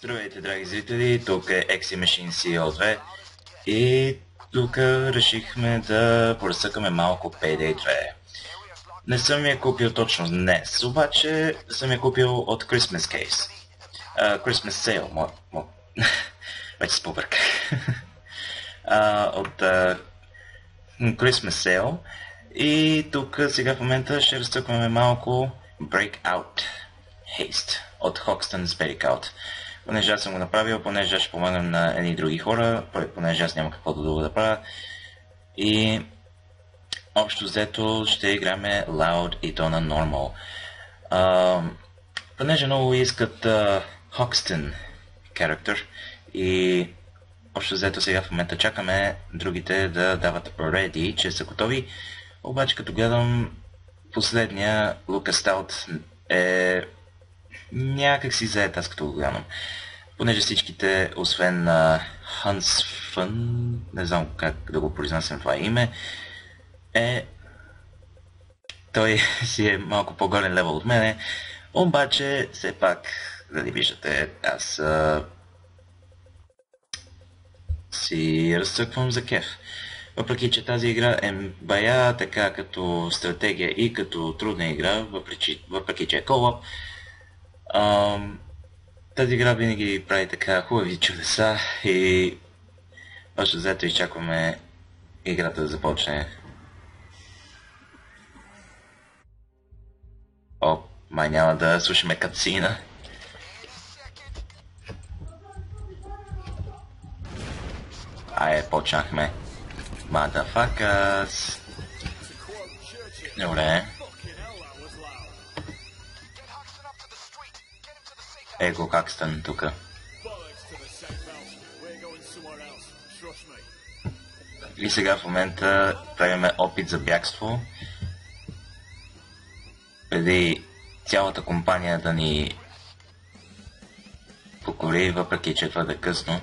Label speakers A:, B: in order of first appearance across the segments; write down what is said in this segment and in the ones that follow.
A: Здравейте, драги зрители, тук е XE Machine CO2 и тук решихме да поръсъкаме малко Payday 2. Не съм я купил точно днес, обаче съм я купил от Christmas Case. Christmas Sale, вече спобърках. От Christmas Sale и тук сега в момента ще разцъкваме малко Breakout Haste от Hoxton's Breakout. Понеже аз съм го направил, понеже аз ще помагам на едни други хора, понеже аз няма какво друго да правя. И общо взето ще играме Loud и то на Normal. Понеже много искат Hoxton character и общо взето сега в момента чакаме другите да дават ready, че са готови. Обаче като гледам последния Lucas Stout е някак си заед, аз като го гледам. Понеже всичките, освен Hans Fun, не знам как да го произнасям това име, той си е малко по-горен левел от мене, обаче все пак, дали виждате, аз си разцъквам за кеф. Въпреки че тази игра е бая така като стратегия и като трудна игра, въпреки че е co-op, тази игра винаги прави така хубави чудеса и още заето изчакваме играта да започне. О, май няма да слушаме катсина. Почнахме. Motherfuckers. Добре. Его Хакстън тука. И сега в момента правиме опит за бягство. Преди цялата компания да ни покори, въпреки че е твърде късно.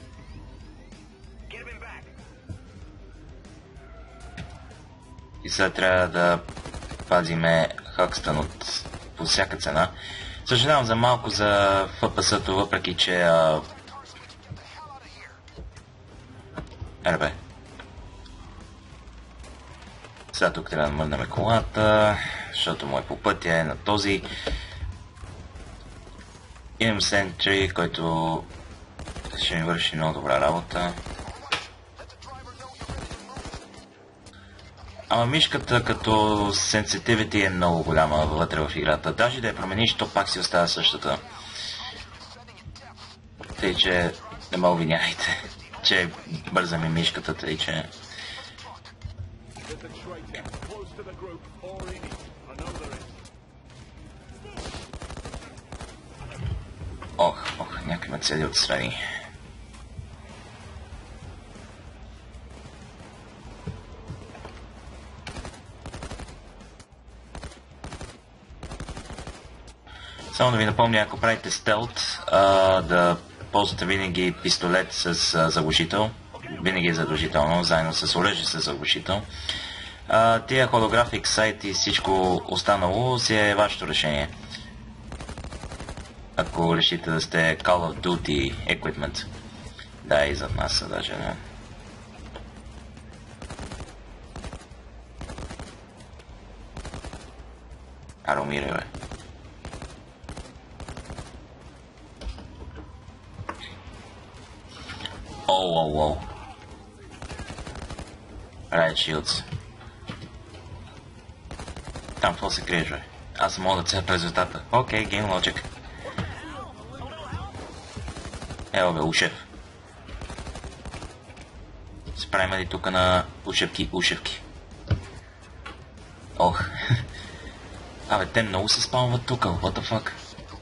A: И сега трябва да пазиме Хакстън по всяка цена. Съжалявам за малко за FPS-то, въпреки че... Ербе. Сега тук трябва да мърнем колата, защото му е по пътя, е на този. Имам Sentry, който ще ми върши много добра работа. Ама мишката като sensitivity е много голяма вътре в играта. Даже да я промениш, то пак си остава същата. Тъй, че не ме обвинявайте, че бърза ми мишката, тъй, че... Ох, някой ме цели отстрани. Само да ви напомня, ако правите стелт, да ползвате винаги пистолет с заглушител. Винаги е задължително, заедно с оръжие с заглушител. Тия холографик сайт и всичко останало си е вашето решение. Ако решите да сте Call of Duty Equipment. Да, и зад нас са даже, не. Аромире, бе. Оу. Riot Shields. Там какво се криеш, бе? Аз мога да цепя резултата. Окей, Game Logic. Ево бе, ушев. Справим ли тук на ушевки? Ох. Абе, те много се спамват тук, what the fuck?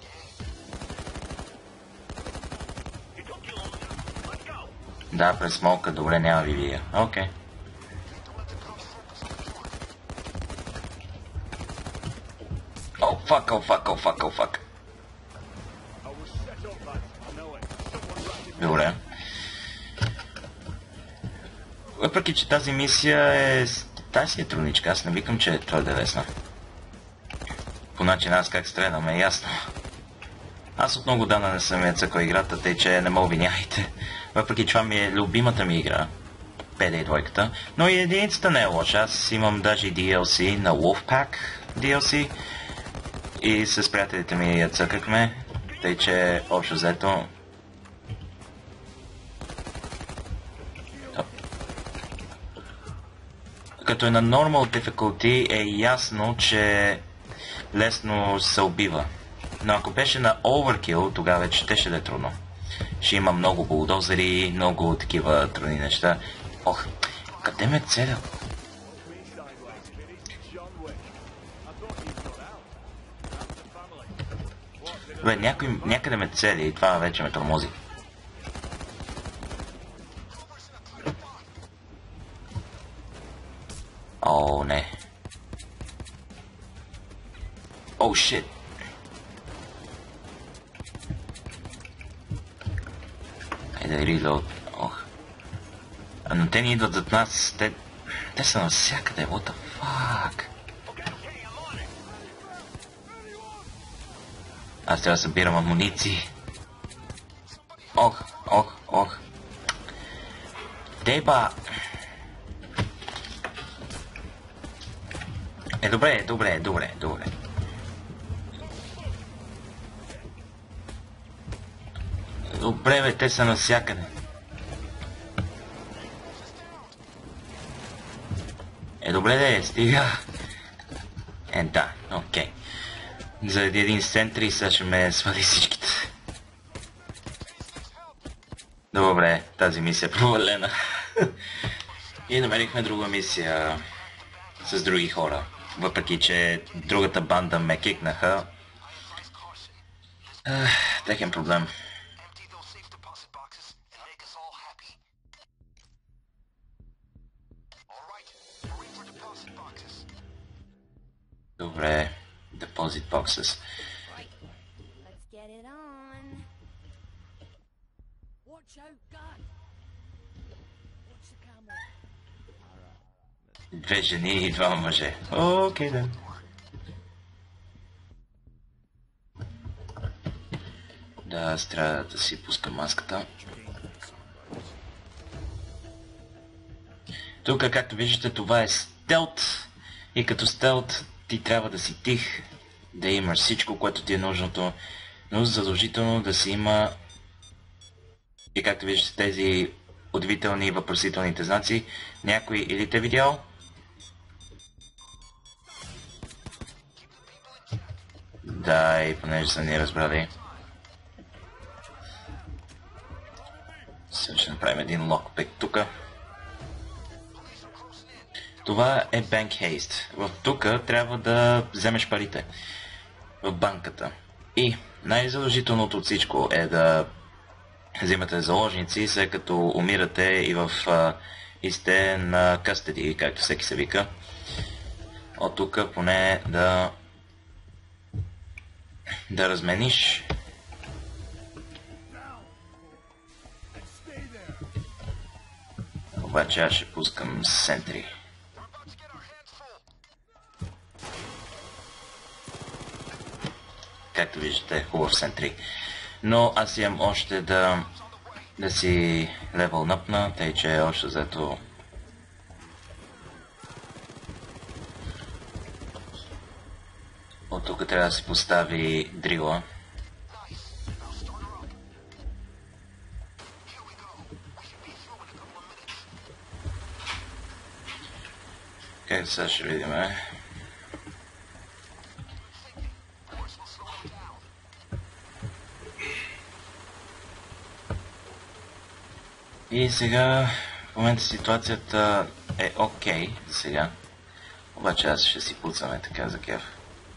A: Да, през смолка, добре, няма ви вия. Окей. О, фак. Добре. Въпреки, че тази мисия е... Тази си е трудничка, аз не викам, че е твърде лесна. По начин аз как стрелям е ясно. Аз от много дана не съм я цъкал играта, тъй че не ме обвиняйте. Въпреки това ми е любимата ми игра. PD2, но и единицата не е лоша. Аз имам даже DLC на Wolfpack DLC и с приятелите ми я цъкахме, тъй че общо взето като е на Normal Difficulty е ясно, че лесно се убива. Но ако беше на Overkill, тогава вече ще да е трудно. Ще има много булдозери, много такива трудни неща. Ох, къде ме целя? Бе, някъде ме цели и това вече ме тормози. О, не. О, шит. Айде, релоуд. Ох. Но те ни идват зад нас. Те са навсякъде. What the fuck? Аз трябва да събирам амуниции. Ох. Деба! Добре. Добре, бе, те са навсякъде. Добре, стига. Да, окей. Заради един сентри сега ще ме свали всичките. Добре, тази мисия е провалена. И намерихме друга мисия с други хора. Въпреки че другата банда ме кикнаха. Техен проблем. Добре, deposit boxes. Две жени и два мъже. Окей, да. Да, аз трябва да си пускам маската. Тук, както виждате, това е стелт. И като стелт ти трябва да си тих, да имаш всичко, което ти е нужното, но задължително да си има, и както виждате тези удивителни въпросителните знаци, някой или те видял? Да, и понеже са ни разбрали. Сега ще направим един локпик тук. Това е Bank Haste. В тук трябва да вземеш парите в банката. И най-задължителното от всичко е да взимате заложници, след като умирате и сте на custody, както всеки се вика. От тук поне да размениш. Обаче аз ще пускам сентри. Както виждате, хубав сентри. Но аз имам още да си левел напна, тъй че още зато от тук трябва да се постави дрила. Как сега ще видим, И сега, в момента ситуацията е окей за сега. Обаче аз ще си пуцаме така за кеф.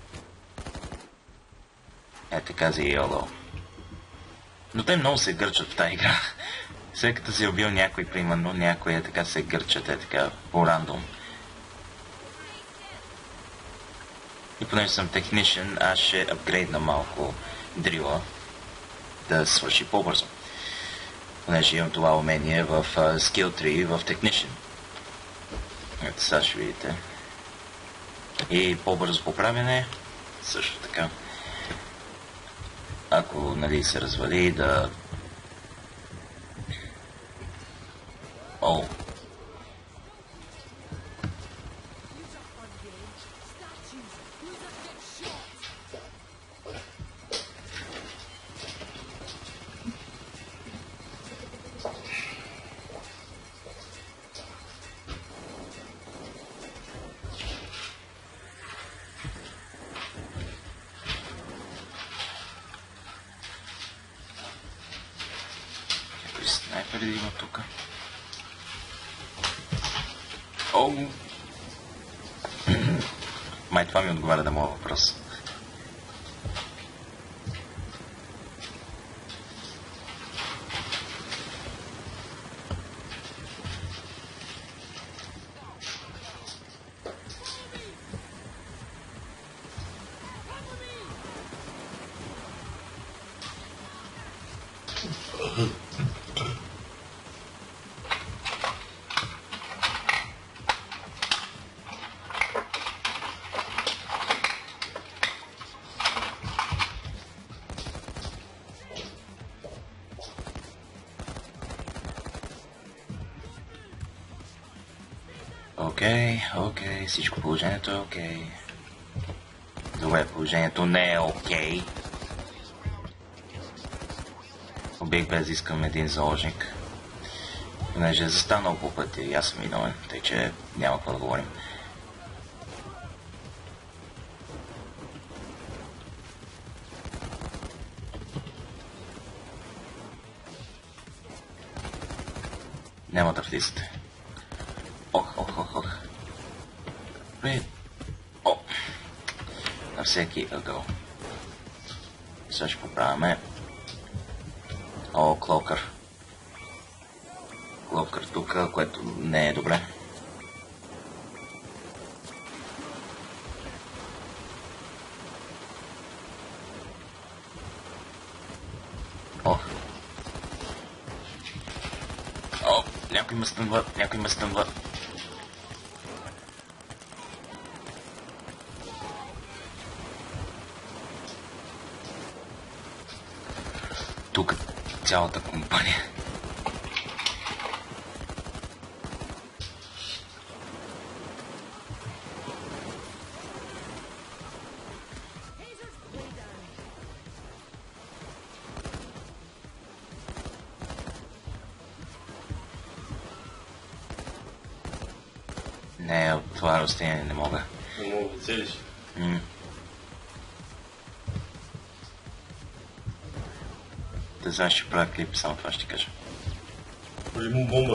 A: Така за YOLO. Но те много се гърчат в тази игра. След като си убил някой, примерно, някой така се гърчат, така по рандом. И понеже съм техничен, аз ще апгрейдна малко дрила да свърши по-бързо. Понеже имам това умение в Skill 3 в Technician. Ето сега ще видите. И по-бързо поправяне, също така. ако нали се развали да... О! Снайпер ли има тук? О! Май това ми отговаря да моя въпрос. Окей, всичко положението е окей. Добре, положението не е окей. Убих без да искам един заложник. Понеже е застанал по пътя и аз съм виновен, тъй че няма какво да говорим. Няма да влизате. Ох. О! На всеки ъгъл. Сега ще поправяме. О, Клокър. Клокър тук, което не е добре. О! Някой ме стънва. Тук цялата компания. Не, от това разстояние не мога.
B: Не мога да целиш.
A: Да знаеш, ще правя клип, само това ще кажа.
B: Или му бомба.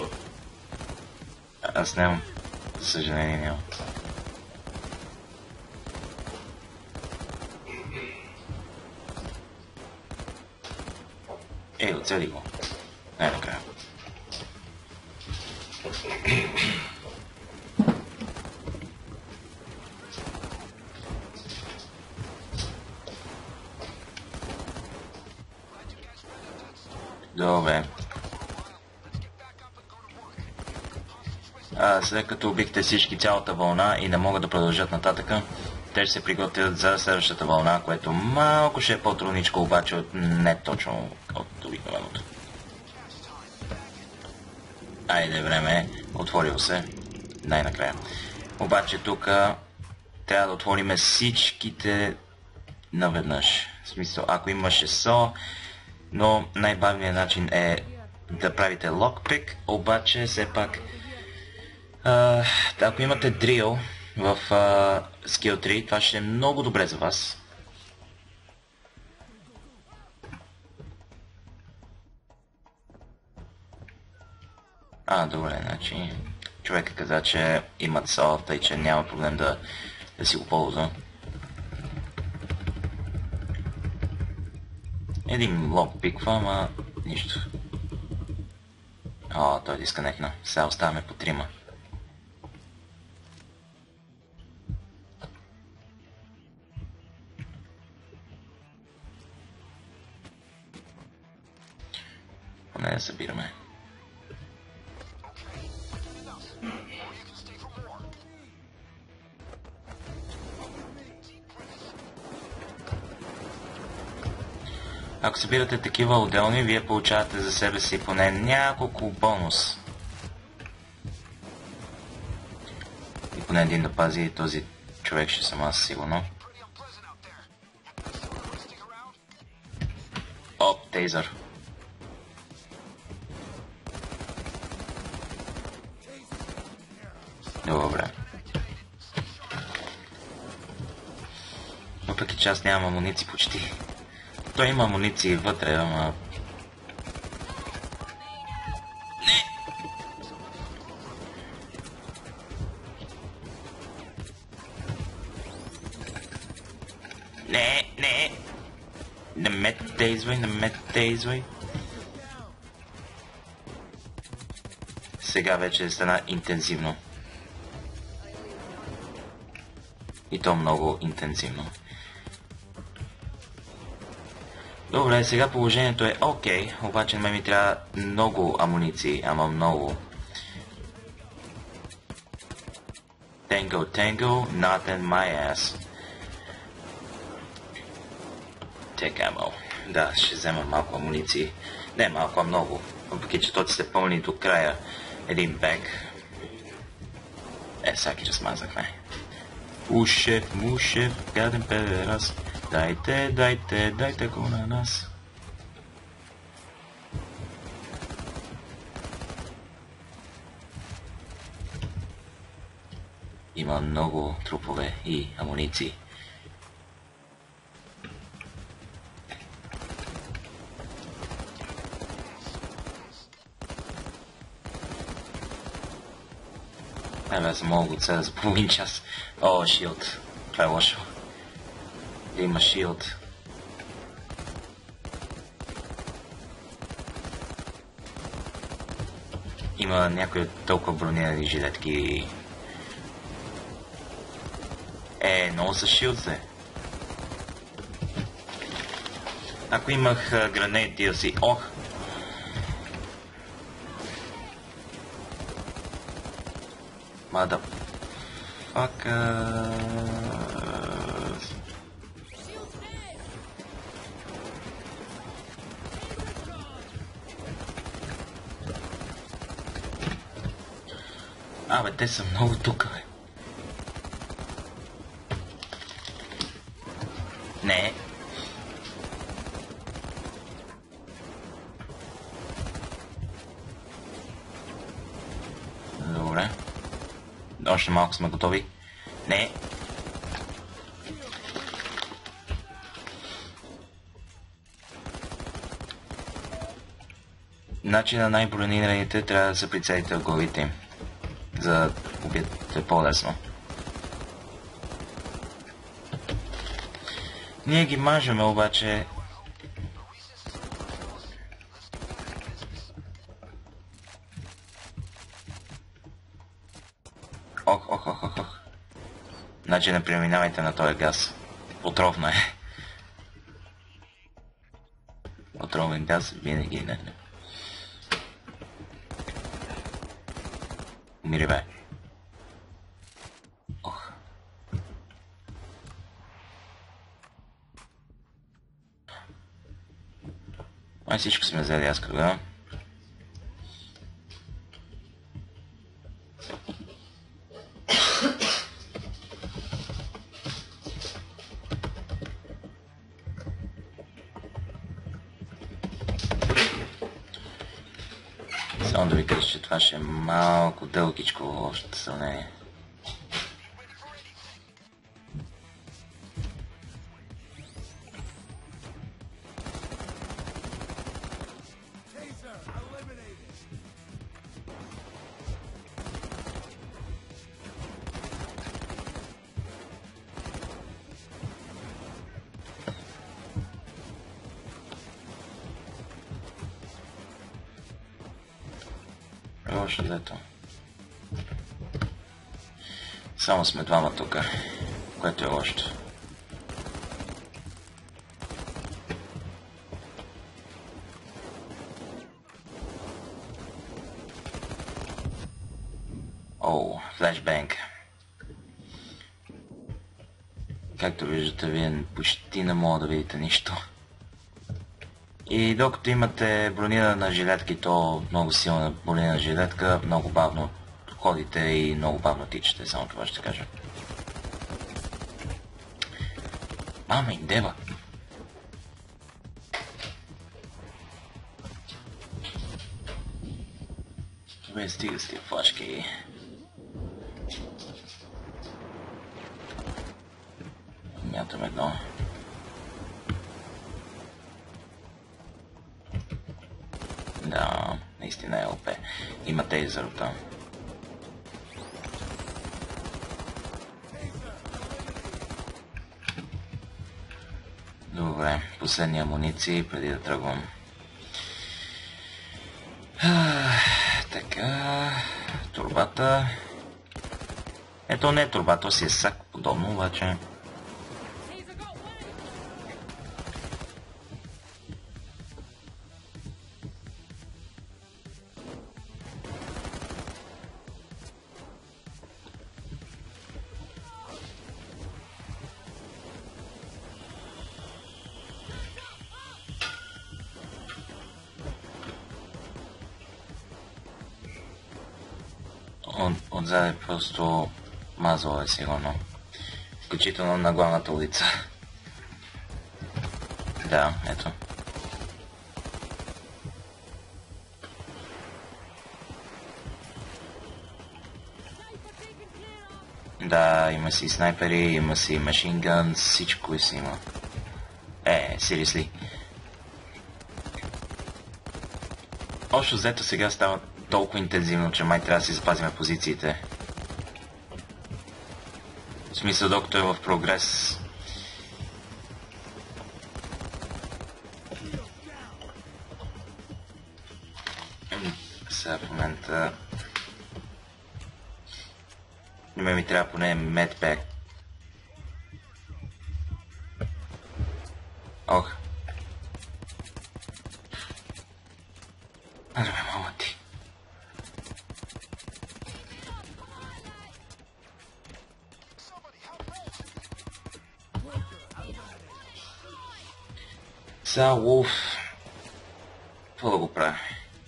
A: Аз нямам. За съжаление нямам. Оцели го. Най-накрая. Добре. След като убихте всички цялата вълна и не могат да продължат нататъка, те ще се приготвят за следващата вълна, което малко ще е по-трудничко, обаче не точно от обикновеното. Айде, време, отворил се, най-накрая. Обаче тук трябва да отворим всичките наведнъж. В смисъл, ако имаше СО, но най-бавният начин е да правите локпик, обаче все пак ако имате дрил в Skill 3, това ще е много добре за вас. Добре, значи човека каза, че имат СО, тъй че няма проблем да си го ползва. Един лоб пиква, ама нищо. Той дисконектна. Сега оставаме по трима. Поне да събираме. Ако събирате такива отделни, вие получавате за себе си поне няколко бонус. И поне един да пази този човек ще съм аз сигурно. Оп, тейзър. Добре. Въпреки че аз нямам амуниции почти. Той има амуниции вътре, ама... Не! Не ме тейзвай. Сега вече стана интензивно. И то много интензивно. Добре, сега положението е окей, обаче на ми трябва много амуниции, ама много. Tango, not in my ass. Take ammo. Да, ще взема малко амуниции. Не малко, а много. Въпреки че тоци сте пълни до края. Един бек. Саки размазахме. Мушев, гаден педерас. Дайте го на нас. Има много трупове и амуниции. Аз мога го целя за половин час. О, шилд. Това е лошо. Има шилд. Има някои толкова бронирани жилетки. Много са шилд, бе. Ако имах гранейт DLC, ох! Motherfucker. Абе, те са много тук, бе. Не. Добре. Още малко сме готови. Не. Значи на най-бронираните трябва да се прицелите в главите им. За да убиете по-лесно. Ние ги мажеме обаче. Ох. Значи не преминавайте на този газ. Отровно е. Отровен газ винаги не. Умири, бе. Ох. Май всичко сме взели, аз като гледам. Само да ви кажа, че това ще е малко дългичко още сравнение. Лошо взето. Само сме двама тук, което е лошо. Оу, флешбенг. Както виждате, вие почти не мога да видите нищо. И докато имате бронирана жилетка и то много силна бронирана жилетка, много бавно ходите и много бавно тичате, само това ще кажа. Мама им дева! Добре, стига с тия флашки. Мятам едно. Да, наистина е ОП. Има тейзър там. Добре, последни амуниции преди да тръгвам. Така, турбата. Ето не е турба, то си е сак подобно, обаче. Отзаде просто мазало е сигурно. Включително на главната улица. Да, ето. Да, има си снайпери, има си машингън, всичко си има. Seriously. Общо взето сега става толкова интензивно, че май трябва да си запазим позициите. В смисъл, докато е в прогрес. Сега в момента... ми трябва поне медпек. Ох. Добре, мама ти. Сега Wolf. Какво да го правя?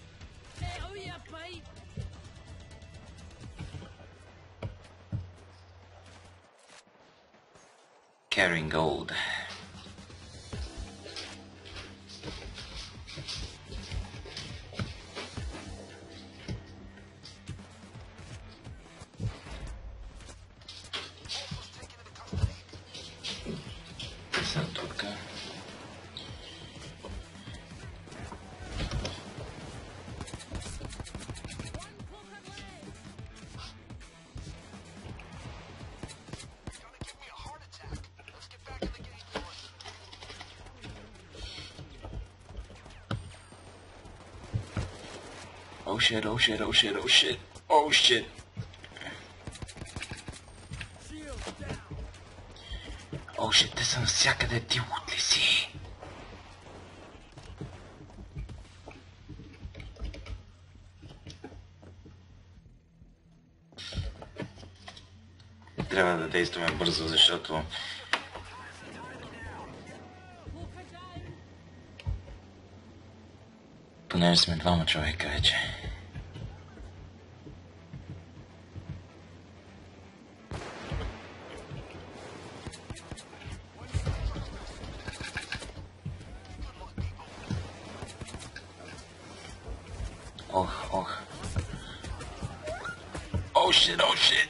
A: Carrying gold. Сега тук. Oh shit, oh shit, oh shit, oh shit, oh shit. Oh shit, те са навсякъде, ти лут ли си? Трябва да действаме бързо, защото... Понеже сме двама човека вече. Ох, ох. Oh shit, oh shit.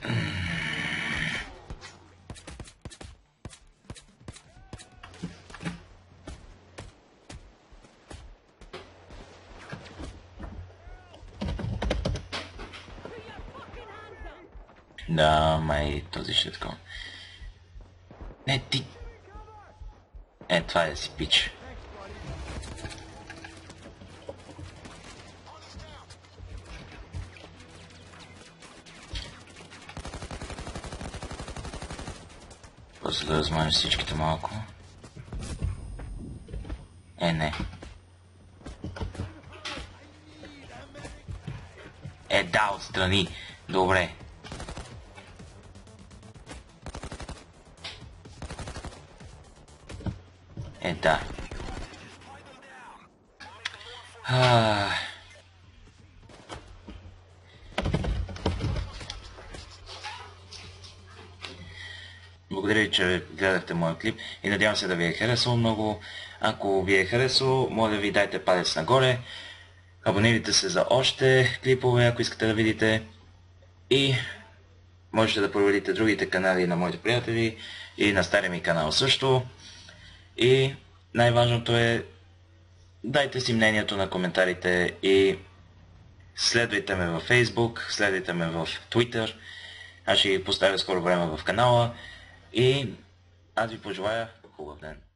A: Да, май този ще е такова. Не, ти... това е да си пич. Просто да размажа всичките малко. Не. Да, отстрани. Добре. Да. А... Благодаря ви, че гледахте моя клип и надявам се да ви е харесало много. Ако ви е харесало, моля ви дайте палец нагоре. Абонирайте се за още клипове, ако искате да видите. И можете да проверите другите канали на моите приятели и на стария ми канал също. И най-важното е, дайте си мнението на коментарите и следвайте ме във Facebook, следвайте ме в Twitter. Аз ще ги поставя скоро време в канала и аз ви пожелая хубав ден.